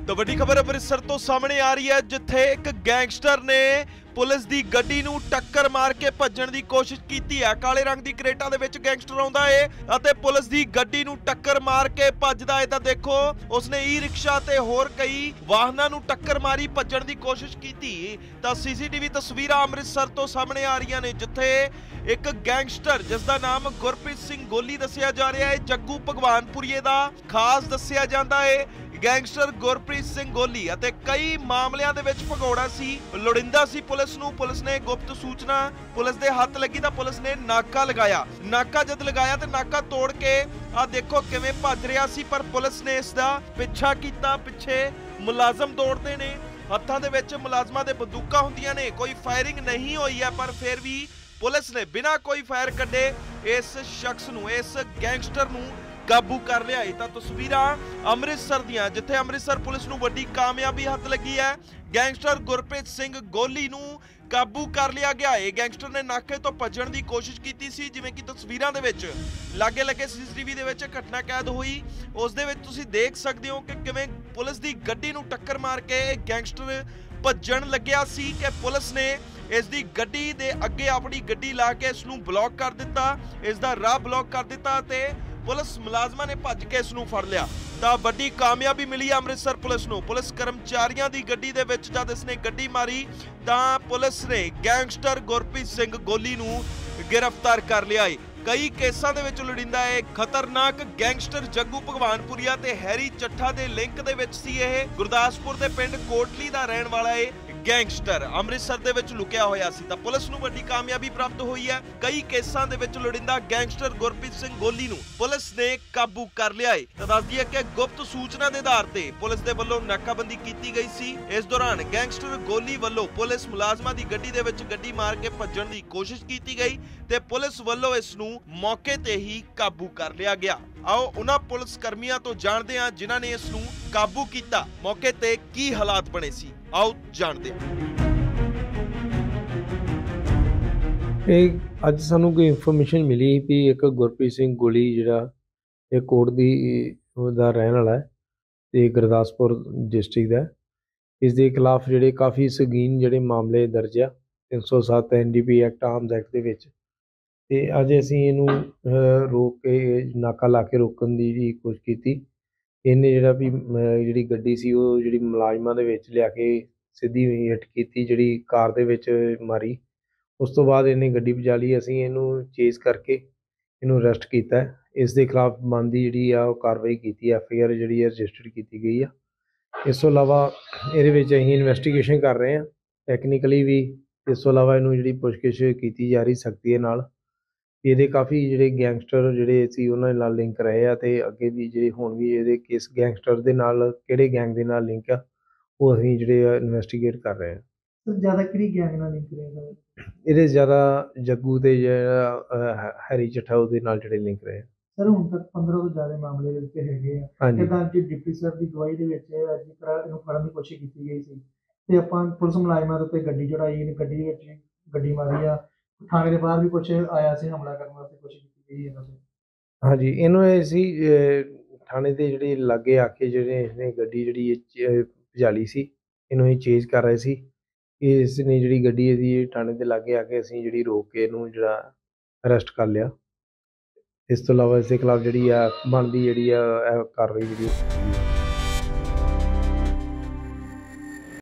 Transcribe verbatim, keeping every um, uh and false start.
तो वड्डी खबर अमृतसर तो सामने आ रही है, जिथे एक गैंगस्टर ने पुलिस दी गड्डी नूं टक्कर मार के भज्जण दी कोशिश कीती है। काले रंग दी क्रेटा दे विच गैंगस्टर आउंदा है अते पुलिस दी गड्डी नूं टक्कर मार के भजदा है। तां देखो उसने ई रिक्शा ते होर कई वाहनां नूं टक्कर मारी, भज्जण दी कोशिश कीती। तां सीसीटीवी तस्वीरां अमृतसर तो सामने आ रही ने, जिथे एक गैंगस्टर जिसका नाम गुरप्रीत सिंह गोली दस्सिया जा रहा है, जग्गू भगवानपुरीए दा खास दस्सिया जांदा है। गैंगस्टर गुरप्रीत सिंह गोली अते कई मामलों दे विच भगौड़ा सी, लोड़िंदा सी पुलिस नूं। पुलिस ने गुप्त सूचना पुलिस दे हत्थ लगी तां पुलिस ने नाका लगाया। नाका जद लगाया तो नाका तोड़ के आ देखो किवें भज रहा सी, पर पुलिस ने इसदा पिछा कीता। पिछे मुलाजम दौड़ते ने, हत्थां दे विच मुलाजमां दे बंदूकां हुंदियां ने। कोई फायरिंग नहीं हुई है, पर फिर भी पुलिस ने बिना कोई फायर कड्डे इस शख्स नूं, इस गैंगस्टर नूं काबू कर लिया। तां तस्वीरां अमृतसर दियां, जिथे अमृतसर पुलिस नूं वड्डी कामयाबी हत्थ लगी है। गैंगस्टर गुरप्रीत सिंह गोली नूं काबू कर लिया गया है। गैंगस्टर ने नाके तो भजण की कोशिश की सी, जिवें कि तस्वीरां दे विच लागे लगे सीसीटीवी दे विच घटना कैद हुई। उस दे विच तुसीं देख सकदे हो कि किवें पुलिस दी गड्डी नूं टक्कर मार के गैंगस्टर भजण लग्या सी कि पुलिस ने इस दी गड्डी दे अगे अपनी गड्डी ला के इस नूं ब्लॉक कर दिता, इस दा राह ब्लॉक कर दिता ते पुलिस मुलाजमां ने भज के इस नूं फड़ लिया। तां वड्डी कामयाबी मिली अमृतसर पुलिस नूं। पुलिस कर्मचारियों की गड्डी दे विच जद इसने गड्डी मारी तां पुलिस ने गैंगस्टर गुरप्रीत सिंह गोली नूं गिरफ्तार कर लिया है। कई केसां दे विच लुड़िंदा है खतरनाक गैंगस्टर जग्गू भगवानपुरीआ ते हैरी चट्ठा दे लिंक दे विच सी। इह गुरदासपुर दे पिंड कोटली दा रहण वाला है गैंगस्टर, अमृतसर दे विच लुकिया होया सी। तां पुलिस नूं वड्डी कामयाबी प्राप्त हुई है। कई केसां दे विच लुड़िंदा गैंगस्टर गुरप्रीत सिंह गोली नूं पुलिस ने काबू कर लिया है। तां दस दईए कि गुप्त सूचना दे आधार ते पुलिस दे वल्लों नाकाबंदी कीती गई सी। इस दौरान गैंगस्टर गोली वल्लों पुलिस मुलाजमां दी गड्डी दे विच गड्डी मार के भज्जण दी कोशिश कीती गई ते पुलिस वल्लों इस नूं मौके ते ही काबू कर लिया गया। आओ उन्हां पुलिस कर्मियों तो जानते हैं जिन्हां ने इस नूं काबू कीता, मौके ते की हालात बने सी। आओ जानते हैं। अज सानू कोई इंफॉर्मेशन मिली भी एक गुरप्रीत सिंह गोली जिहड़ा एक कोट दी दा रहने वाला है ते गुरदासपुर डिस्ट्रिक्ट दा, इस दे खिलाफ जिहड़े काफ़ी संगीन जिहड़े मामले दर्ज आ तीन सौ सत्त N D P act arms act दे विच। ते अज असीं इहनूं रोक के नाका ला के रोकण दी जी कोशिश कीती। इन्हें जिहड़ा भी जिहड़ी गड्डी सी ओह जिहड़ी मुलाजमां दे विच लिया के सीधी हिट कीती, जिहड़ी कार दे विच मारी। उस तो बाद इन्हें गड्डी भजा ली। असीं इहनूं चेस करके इहनूं अरैसट कीता है। इस दे खिलाफ बनदी जिहड़ी आ ओह कार्रवाई कीती, एफ आई आर जिहड़ी है रजिस्टर्ड कीती गई है। इस तो इलावा इहदे विच असीं इन्वेस्टिगेशन कर रहे हैं टैक्नीकली भी। इस तो इलावा इहनूं जिहड़ी पुछगिछ कीती जा रही सख्ती दे नाल। ਇਹਦੇ ਕਾਫੀ ਜਿਹੜੇ ਗੈਂਗਸਟਰ ਜਿਹੜੇ ਸੀ ਉਹਨਾਂ ਨਾਲ ਲਿੰਕ ਰਹੇ ਆ ਤੇ ਅੱਗੇ ਵੀ ਜਿਹੜੇ ਹੁਣ ਵੀ ਇਹਦੇ ਕਿਸ ਗੈਂਗਸਟਰ ਦੇ ਨਾਲ ਕਿਹੜੇ ਗੈਂਗ ਦੇ ਨਾਲ ਲਿੰਕ ਆ ਉਹ ਅਸੀਂ ਜਿਹੜੇ ਇਨਵੈਸਟੀਗੇਟ ਕਰ ਰਹੇ ਆ। ਸਰ ਜ਼ਿਆਦਾ ਕਿਹੜੀ ਗੈਂਗ ਨਾਲ ਲਿੰਕ ਰਹੇ ਸਰ? ਇਹਦੇ ਜ਼ਿਆਦਾ ਜੱਗੂ ਤੇ ਜਿਹੜਾ ਹੈਰੀ ਚੱਠਾ ਉਹਦੇ ਨਾਲ ਜਿਹੜੇ ਲਿੰਕ ਰਹੇ ਆ। ਸਰ ਹੁਣ ਤੱਕ ਪੰਦਰਾਂ ਤੋਂ ਜ਼ਿਆਦਾ ਮਾਮਲੇ ਦੇ ਵਿੱਚ ਹੈਗੇ ਆ। ਜਿੱਦਾਂ ਕਿ ਡਿਪਟੀ ਸਰ ਦੀ ਗਵਾਹੀ ਦੇ ਵਿੱਚ ਅੱਜ ਤਰ੍ਹਾਂ ਇਹਨੂੰ ਫੜਨ ਦੀ ਕੋਸ਼ਿਸ਼ ਕੀਤੀ ਗਈ ਸੀ ਤੇ ਆਪਾਂ ਪੁਲਿਸ ਮੁਲਾਜ਼ਮਾਂ ਦੇ ਉੱਤੇ ਗੱਡੀ ਚੜਾਈ, ਗੱਡੀ ਵਿੱਚ ਗੱਡੀ ਮਾਰੀ ਆ। थाने के बाहर भी कुछ आया से हमला करने वास्ते कोशिश की गई है। हाँ जी, इन्हों सी थाने के जिहड़े लागे आके जिहड़े इसने गड्डी जिहड़ी भजाली सी, इन्हों ही चेज कर रहे सी। इसने जिहड़ी गड्डी है थाने के लागे आके असीं जिहड़ी रोक के इहनूं जिहड़ा अरैसट कर लिया। इस तो इलावा इसके खिलाफ जिहड़ी आ बनदी जिहड़ी आ कार्रवाई जिहड़ी